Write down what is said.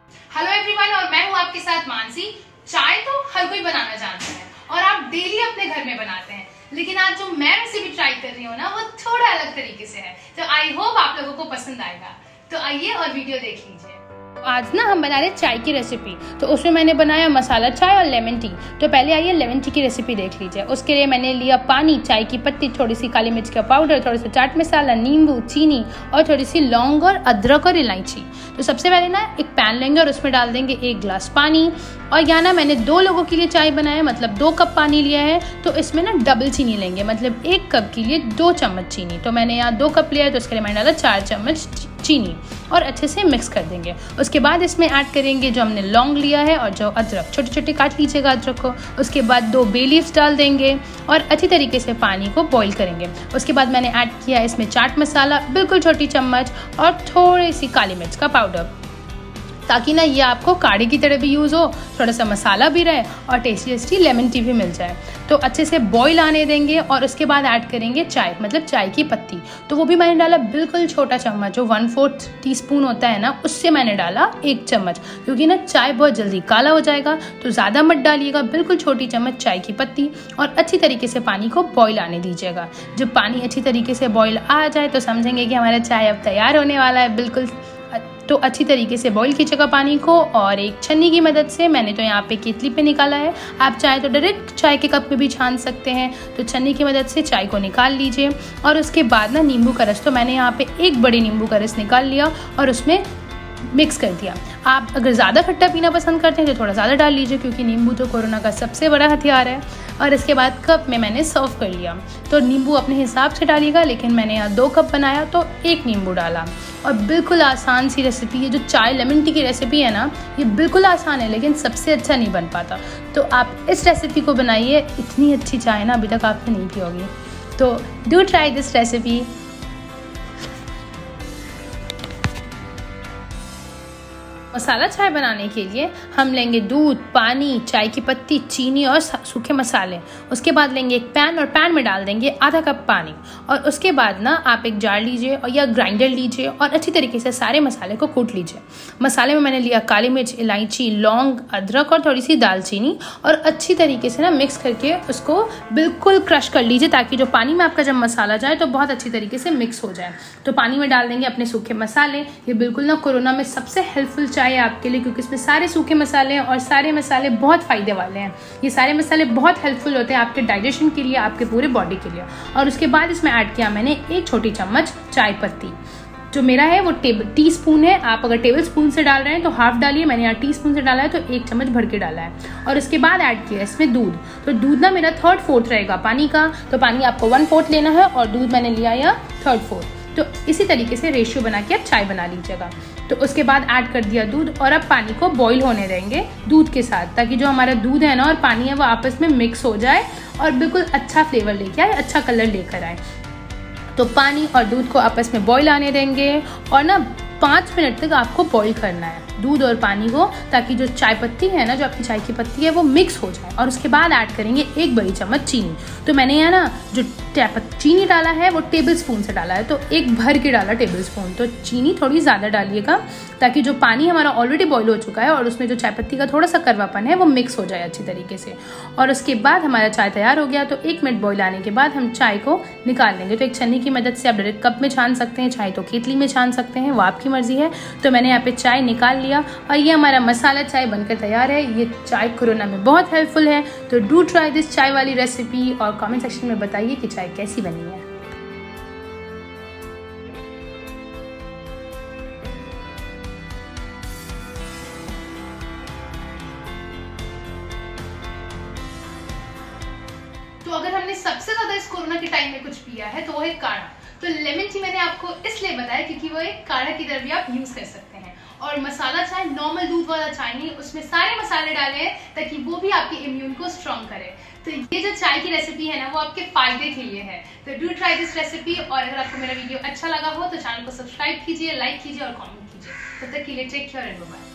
Hello everyone, और मैं हूँ आपके साथ मानसी। चाय तो हर कोई बनाना जानता है और आप डेली अपने घर में बनाते हैं, लेकिन आज जो मैं रेसिपी ट्राई कर रही हूँ ना, वो थोड़ा अलग तरीके से है। तो आई होप आप लोगों को पसंद आएगा। तो आइए और वीडियो देख लीजिए। आज ना हम बना रहे चाय की रेसिपी। तो उसमें मैंने बनाया मसाला चाय और लेमन टी। तो पहले आइए लेमन टी की रेसिपी देख लीजिए। उसके लिए मैंने लिया पानी, चाय की पत्ती, थोड़ी सी काली मिर्च का पाउडर, थोड़ा सा चाट मसाला, नींबू, चीनी और थोड़ी सी लौंग और अदरक और इलायची। तो सबसे पहले ना एक पैन लेंगे और उसमें डाल देंगे 1 गिलास पानी। और यहाँ ना मैंने 2 लोगों के लिए चाय बनाया, मतलब 2 कप पानी लिया है। तो इसमें ना डबल चीनी लेंगे, मतलब 1 कप के लिए 2 चम्मच चीनी। तो मैंने यहाँ 2 कप लिया है, तो उसके लिए मैंने डाला 4 चम्मच चीनी और अच्छे से मिक्स कर देंगे। उसके बाद इसमें ऐड करेंगे जो हमने लौंग लिया है और जो अदरक, छोटे छोटे काट लीजिएगा अदरक को। उसके बाद 2 बे लीव्स डाल देंगे और अच्छी तरीके से पानी को बॉईल करेंगे। उसके बाद मैंने ऐड किया इसमें चाट मसाला, बिल्कुल छोटी चम्मच, और थोड़ी सी काली मिर्च का पाउडर, ताकि ना ये आपको काढ़े की तरह भी यूज़ हो, थोड़ा सा मसाला भी रहे और टेस्टी टेस्टी लेमन टी भी मिल जाए। तो अच्छे से बॉईल आने देंगे और उसके बाद ऐड करेंगे चाय, मतलब चाय की पत्ती। तो वो भी मैंने डाला बिल्कुल छोटा चम्मच, जो 1/4 टीस्पून होता है ना, उससे मैंने डाला 1 चम्मच, क्योंकि ना चाय बहुत जल्दी काला हो जाएगा। तो ज़्यादा मत डालिएगा, बिल्कुल छोटी चम्मच चाय की पत्ती, और अच्छी तरीके से पानी को बॉईल आने दीजिएगा। जब पानी अच्छी तरीके से बॉईल आ जाए तो समझेंगे कि हमारा चाय अब तैयार होने वाला है बिल्कुल। तो अच्छी तरीके से बॉईल कीजिएगा पानी को, और एक छन्नी की मदद से, मैंने तो यहाँ पे केतली पे निकाला है, आप चाहे तो डायरेक्ट चाय के कप में भी छान सकते हैं। तो छन्नी की मदद से चाय को निकाल लीजिए। और उसके बाद ना नींबू का रस, तो मैंने यहाँ पे 1 बड़े नींबू का रस निकाल लिया और उसमें मिक्स कर दिया। आप अगर ज़्यादा खट्टा पीना पसंद करते हैं तो थोड़ा ज़्यादा डाल लीजिए, क्योंकि नींबू तो कोरोना का सबसे बड़ा हथियार है। और इसके बाद कप में मैंने सर्व कर लिया। तो नींबू अपने हिसाब से डालिएगा, लेकिन मैंने यहाँ 2 कप बनाया तो 1 नींबू डाला। और बिल्कुल आसान सी रेसिपी है। जो चाय लेमन टी की रेसिपी है ना, ये बिल्कुल आसान है, लेकिन सबसे अच्छा नहीं बन पाता। तो आप इस रेसिपी को बनाइए, इतनी अच्छी चाय ना अभी तक आपने नहीं पी होगी। तो डू ट्राई दिस रेसिपी। मसाला चाय बनाने के लिए हम लेंगे दूध, पानी, चाय की पत्ती, चीनी और सूखे मसाले। उसके बाद लेंगे एक पैन और पैन में डाल देंगे आधा कप पानी। और उसके बाद ना आप एक जार लीजिए और या ग्राइंडर लीजिए और अच्छी तरीके से सारे मसाले को कूट लीजिए। मसाले में मैंने लिया काली मिर्च, इलायची, लौंग, अदरक और थोड़ी सी दालचीनी, और अच्छी तरीके से ना मिक्स करके उसको बिल्कुल क्रश कर लीजिए, ताकि जो पानी में आपका जब मसाला जाए तो बहुत अच्छी तरीके से मिक्स हो जाए। तो पानी में डाल देंगे अपने सूखे मसाले। ये बिल्कुल ना कोरोना में सबसे हेल्पफुल चाय है आपके लिए, क्योंकि इसमें सारे सूखे मसाले हैं और सारे मसाले बहुत फायदे वाले हैं। ये सारे मसाले बहुत हेल्पफुल होते हैं आपके डाइजेशन के लिए, आपके पूरे बॉडी के लिए। और उसके बाद इसमें ऐड किया मैंने 1 छोटी चम्मच चाय पत्ती। जो मेरा है वो टी स्पून है, आप अगर टेबल स्पून से डाल रहे हैं तो हाफ डालिए, मैंने यहाँ टी स्पून से डाला है तो 1 चम्मच भर के डाला है। और उसके बाद ऐड किया इसमें दूध। तो दूध ना मेरा 1/3 रहेगा पानी का, तो पानी आपको 1/4 लेना है और दूध मैंने लिया यहाँ 1/3। तो इसी तरीके से रेशियो बना के आप चाय बना लीजिएगा। तो उसके बाद ऐड कर दिया दूध, और अब पानी को बॉईल होने देंगे दूध के साथ, ताकि जो हमारा दूध है ना और पानी है वो आपस में मिक्स हो जाए और बिल्कुल अच्छा फ्लेवर लेके आए, अच्छा कलर लेकर आए। तो पानी और दूध को आपस में बॉईल आने देंगे और ना 5 मिनट तक आपको बॉईल करना है दूध और पानी को, ताकि जो चाय पत्ती है ना, जो आपकी चाय की पत्ती है, वो मिक्स हो जाए। और उसके बाद ऐड करेंगे 1 बड़ी चम्मच चीनी। तो मैंने यहाँ ना जो चीनी डाला है वो टेबल स्पून से डाला है, तो 1 भर के डाला टेबल स्पून। तो चीनी थोड़ी ज़्यादा डालिएगा, ताकि जो पानी हमारा ऑलरेडी बॉईल हो चुका है और उसमें जो चाय पत्ती का थोड़ा सा कड़वापन है वो मिक्स हो जाए अच्छी तरीके से। और उसके बाद हमारा चाय तैयार हो गया। तो 1 मिनट बॉईल आने के बाद हम चाय को निकाल लेंगे। तो एक छन्नी की मदद से आप डायरेक्ट कप में छान सकते हैं, चाहे तो केतली में छान सकते हैं, वो आपकी मर्जी है। तो मैंने यहाँ पे चाय निकाल लिया और ये हमारा मसाला चाय बनकर तैयार है। ये चाय कोरोना में बहुत हेल्पफुल है। तो डू ट्राई दिस चाय वाली रेसिपी और कमेंट सेक्शन में बताइए कि चाय कैसी बनी है। तो अगर हमने सबसे ज्यादा इस कोरोना के टाइम में कुछ पिया है तो वो है काढ़ा। तो लेमन टी मैंने आपको इसलिए बताया क्योंकि वो एक काढ़ा की तरह भी आप यूज कर सकते हैं। और मसाला चाय नॉर्मल दूध वाला चाय नहीं, उसमें सारे मसाले डाले हैं ताकि वो भी आपके इम्यून को स्ट्रॉन्ग करे। तो ये जो चाय की रेसिपी है ना, वो आपके फायदे के लिए है। तो डू ट्राई दिस रेसिपी। और अगर आपको मेरा वीडियो अच्छा लगा हो तो चैनल को सब्सक्राइब कीजिए, लाइक कीजिए और कमेंट कीजिए। तब तक के लिए टेक केयर एंड बाय।